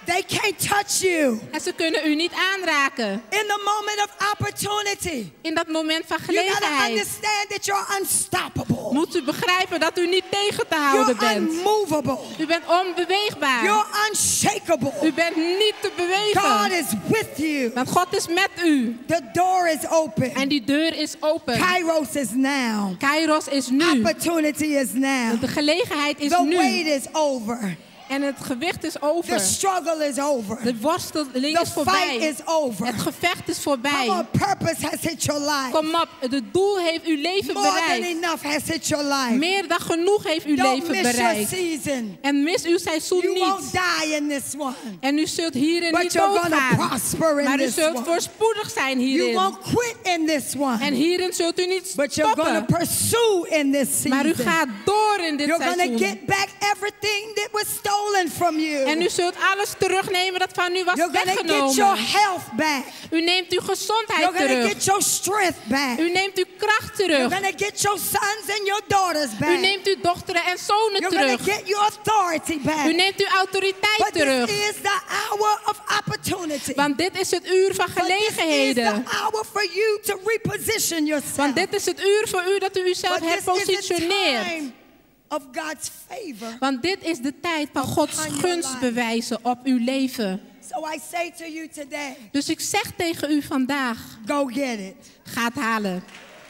They can't touch you. En ze kunnen u niet aanraken. In the moment of opportunity, In dat moment van you gotta gelegenheid understand that you're unstoppable. moet u begrijpen dat u niet tegen te houden You're bent. unmovable. U bent onbeweegbaar. You're unshakable. U bent niet te God bewegen. is with you. Want God is met u. The door is open. En die deur is open. Kairos is now. Kairos is nu. Opportunity is now. De gelegenheid is The nu. wait is over. En het gewicht is The over. struggle is over. De worsteling The is fight voorbij. is over. Het gevecht is Come voorbij. on, purpose has hit your life. Kom op, het doel heeft uw leven More than bereikt. enough has hit your life. Meer dan genoeg heeft uw Don't leven miss your bereikt. season. En mis uw seizoen You won't niet. die in this one. En u zult hierin But niet you're gonna doodgaan. prosper in Maar u this zult one. voorspoedig zijn You hierin. won't quit in this En one. hierin zult u niet But you're gonna stoppen. pursue in this Maar u season. gaat door in dit You're gonna seizoen. get back everything that was stolen from you. En u zult alles terugnemen dat van u was You're gonna get your weggenomen. health back. U neemt uw gezondheid You're gonna terug. get your strength back. U neemt uw kracht You're terug. gonna get your sons and your daughters U back. neemt uw dochteren en zonen You're gonna terug. get your authority back. U neemt uw autoriteit But terug. this is the hour of opportunity. Want dit is het uur van But this is gelegenheden. the hour for you to reposition yourself. Want dit is het uur voor u dat u uzelf But this is the herpositioneert. time of God's favor. Want dit is de tijd van Gods Upon your gunst life. bewijzen op uw leven. So I say to you today, Dus ik zeg tegen u vandaag, go get it. ga het halen.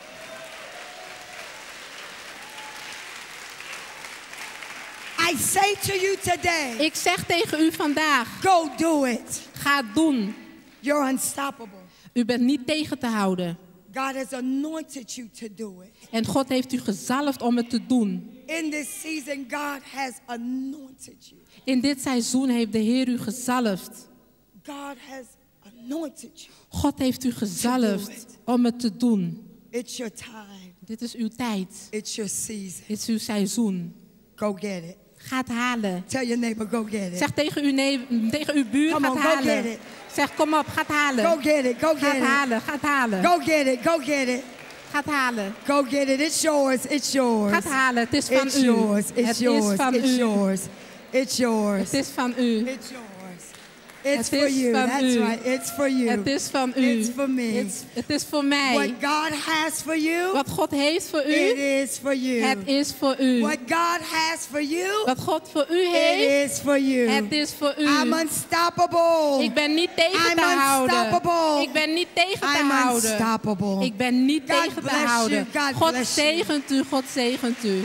I say to you today, Ik zeg tegen u vandaag, go do it. ga het doen. You're unstoppable. U bent niet tegen te houden. God has anointed you to do it. En God heeft u gezalfd om het te doen. In this season, God has anointed you. In dit seizoen heeft de Heer u gezalfd. God has anointed you. God heeft u gezalfd om het te doen. It's your time. Dit is uw tijd. It's your season. Dit is uw seizoen. Go get it. Ga het halen. Tell your neighbor, go get it. Zeg tegen uw, ne- tegen uw buur, Come ga on, het go halen. get it. Zeg, kom op, ga het halen. Go get it. Go Ga get het it. halen, ga het halen. Go get it. Go get it. Ga het halen. Go get it. It's yours. It's yours. Ga het halen, het is van It's u. yours. It's Het yours. is van It's u. yours. It's yours. Het is van u. It's yours. It's Het for is you. van That's u. right. It's for you. Het is van u. It's for me. Het, het is voor What mij. God has for you, Wat God heeft voor it u, is for you. het is voor u. What God has for you, Wat God voor u it heeft, is for you. het is voor u. I'm unstoppable. Ik ben niet tegen I'm te houden. unstoppable. Ik ben niet tegen te I'm houden. unstoppable. Ik ben niet God tegen te bless you. houden. God God bless you. zegent u, God zegent u.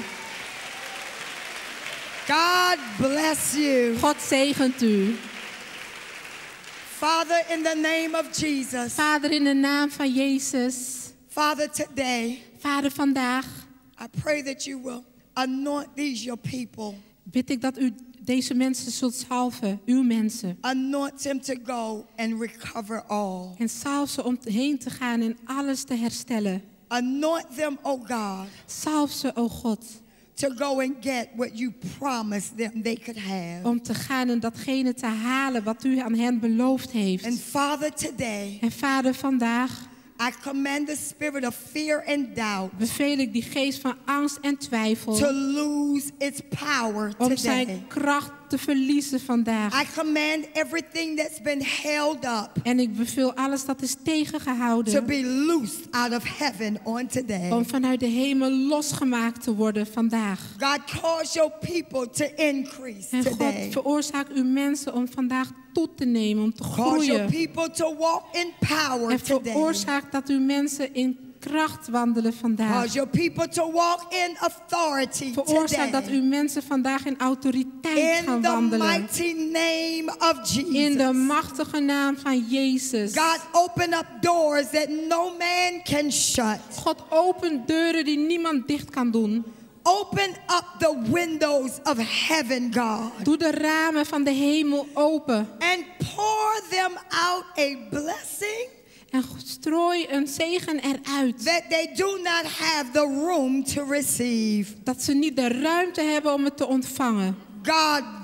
God bless you. God zegent u. Father, in the name of Jesus. Vader, in de naam van Jezus. Father, today, Vader, vandaag I pray that you will anoint these your people. bid ik dat u deze mensen zult salven, uw mensen. Anoint them to go and recover all. En salf ze om heen te gaan en alles te herstellen. Anoint them, oh God, Salf ze, o God, to go and get what you promised them they could have. om te gaan en datgene te halen wat u aan hen beloofd heeft. And Father, today, En Vader, vandaag I command the spirit of fear and doubt beveel ik die geest van angst en twijfel to lose its power om today. zijn kracht te verliezen vandaag. I command everything that's been held up En ik beveel alles dat is to tegengehouden be loosed out of heaven on today. om vanuit de hemel losgemaakt te worden vandaag. God, cause your people to increase En God, today. veroorzaak uw mensen om vandaag toe te nemen, om te Cause your groeien. people to walk in power En today. veroorzaak dat uw mensen in kracht wandelen vandaag. Cause your people to walk in authority Veroorzaak dat today. uw mensen vandaag in autoriteit In gaan the wandelen. mighty name of Jesus. In de machtige naam van Jezus. God, open up doors that no man can shut. God, open deuren die niemand dicht kan doen. Open up the windows of heaven, God. Doe de ramen van de hemel open. And pour them out a blessing En strooi een zegen eruit. that they do not have the room to receive. Dat ze niet de ruimte hebben om het te ontvangen. God,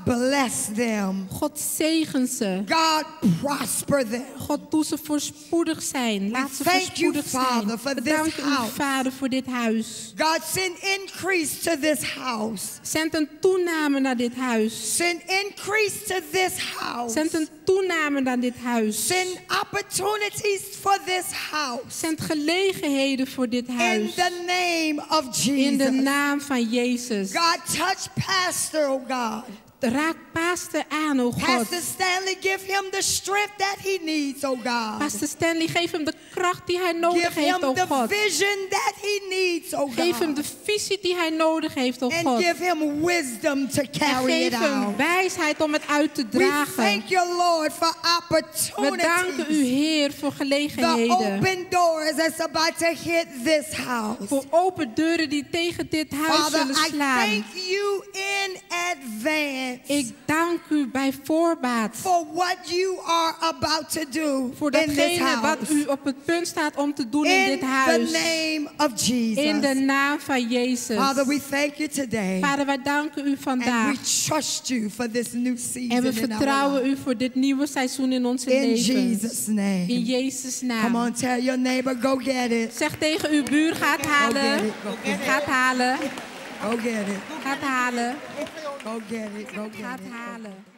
bless them. God zegen ze. God prosper them. God doe ze voorspoedig zijn. Laat ze thank you, voorspoedig Father, zijn. for this Bedank u, house. Vader, voor dit huis. God, send increase to this house. Zend een toename naar dit huis. Send increase to this house. Zend een toename naar dit huis. Send opportunities for this house. Zend gelegenheden voor dit In huis. the name of In de Jesus. naam van Jezus. God, touch Pastor, oh God. Raak Pastor aan, oh God. Pastor Stanley, give him the strength that he needs, oh God. Pastor Stanley, geef hem de kracht die hij nodig Give heeft, him oh the God. vision that he needs, oh Geef hem God. de visie die hij nodig heeft, oh And God. give him wisdom to En carry geef it hem out. wijsheid om het uit te We dragen. thank you, Lord, for We danken u, opportunities. Heer, voor The gelegenheden. open doors that's about to hit this house. Voor open deuren die tegen dit huis Father, zullen I slaan. thank you in advance Ik dank u bij voorbaat for what you are about to do voor in this datgene wat house. u op het punt staat om te doen in In dit the huis. name of Jesus. In de naam van Jezus. Father, we thank you today. Vader, wij danken u And vandaag. we trust you for this new season En we in our vertrouwen life. u voor dit nieuwe seizoen in onze In levens. Jesus' name. In Jezus' Come naam. on, tell your neighbor, go get it. Zeg tegen uw buur, ga het halen. Go get it. Ga het halen. Go get it. Ga het halen. Go get it. Go Ga get het it. halen.